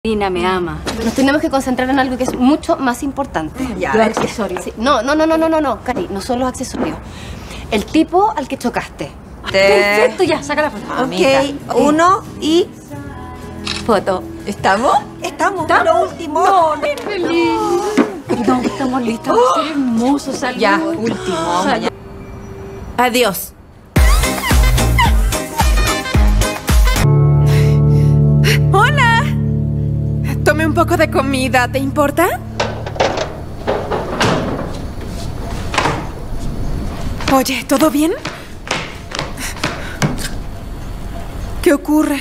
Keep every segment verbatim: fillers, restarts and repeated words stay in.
Marina me ama. Nos tenemos que concentrar en algo que es mucho más importante. Ya, los accesorios. Sí. No, no, no, no, no, no, no, Cari, no son los accesorios. El tipo al que chocaste. Perfecto, ya, saca la foto. Ok, uno y... Foto. ¿Estamos? ¿Estamos? ¿Estamos? Lo último. No, no, feliz. No, estamos listos. Va a ser hermoso, salud. Ya, último. Salud. Adiós. ¡Hola! Tome un poco de comida, ¿te importa? Oye, ¿todo bien? ¿Qué ocurre?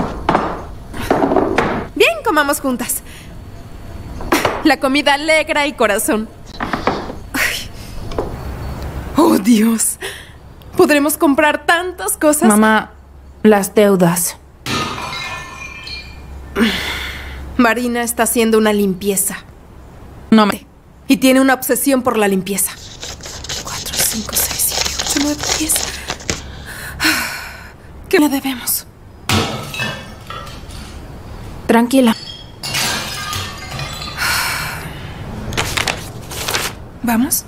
Bien, comamos juntas. La comida alegra y corazón. Ay. ¡Oh, Dios! Podremos comprar tantas cosas. Mamá, las deudas. Marina está haciendo una limpieza. No me... Y tiene una obsesión por la limpieza. Cuatro, cinco, seis, siete, ocho, nueve, diez. ¿Qué le debemos? Tranquila. ¿Vamos?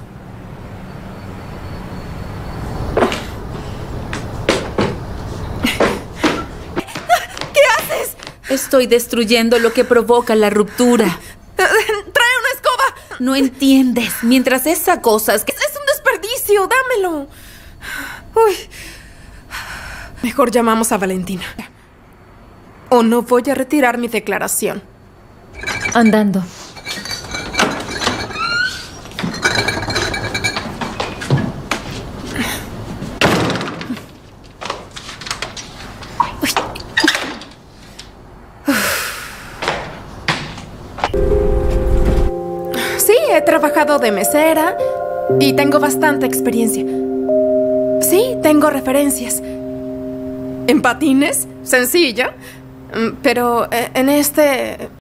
Estoy destruyendo lo que provoca la ruptura. ¡Trae una escoba! No entiendes. Mientras esa cosa es que... ¡Es un desperdicio! ¡Dámelo! Uy. Mejor llamamos a Valentina. O no voy a retirar mi declaración. Andando. Sí, he trabajado de mesera y tengo bastante experiencia. Sí, tengo referencias. En patines, sencilla, pero en este...